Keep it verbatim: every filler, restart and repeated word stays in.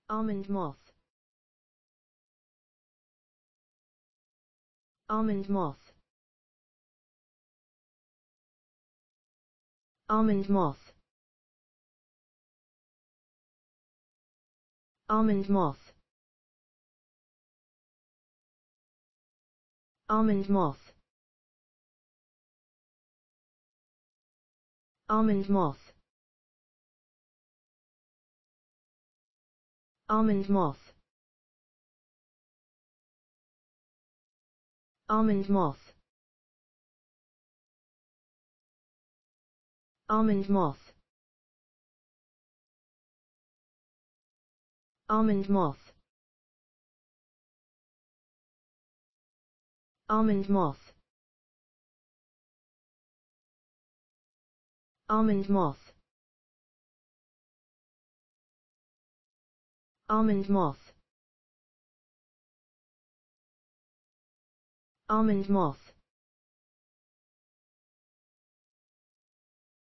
Almond moth. Almond moth. Almond moth. Almond moth. Almond moth. Almond moth. Almond moth. Almond moth. Almond moth. Almond moth. Almond moth. Almond moth. Almond moth. Almond moth.